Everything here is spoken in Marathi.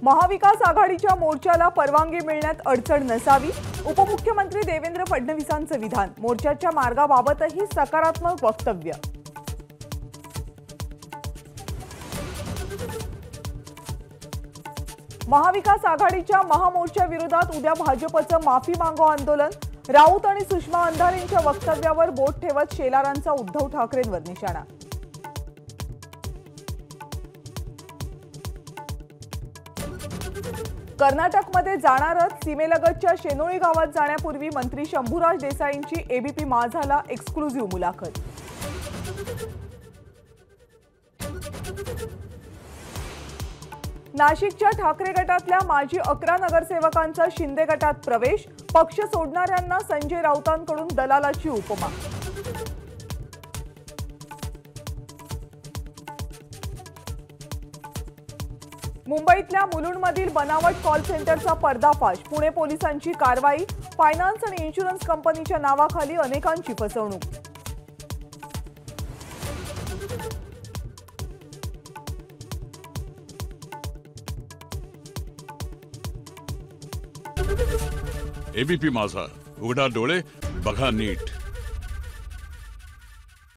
महाविकास आघाडीच्या मोर्चाला परवानगी मिळण्यात अडचण नसावी, उपमुख्यमंत्री देवेंद्र फडणवीसांचं विधान। मोर्चाच्या मार्गाबाबतही सकारात्मक वक्तव्य। महाविकास आघाडीच्या महामोर्चा विरोधात उद्या भाजपचं माफी मागो आंदोलन। राऊत आणि सुषमा अंधारेंच्या वक्तव्यावर बोट ठेवत शेलारांचा उद्धव ठाकरेंवर निशाणा। कर्नाटकमध्ये जाणारच, सीमेलगतच्या शेनोळी गावात जाण्यापूर्वी मंत्री शंभूराज देसाईंची एबीपी माझाला एक्सक्लुझिव्ह मुलाखत। नाशिकच्या ठाकरे गटातल्या माजी 11 नगरसेवकांचा शिंदे गटात प्रवेश, पक्ष सोडणाऱ्यांना संजय राऊतांकडून दलालाची उपमा। मुंबईतल्या मुलुंडमधील बनावट कॉल सेंटरचा पर्दाफाश, पुणे पोलिसांची कारवाई। फायनान्स आणि इन्शुरन्स कंपनीच्या नावाखाली अनेकांची फसवणूक। एबीपी माझा, उघडा डोळे बघा नीट।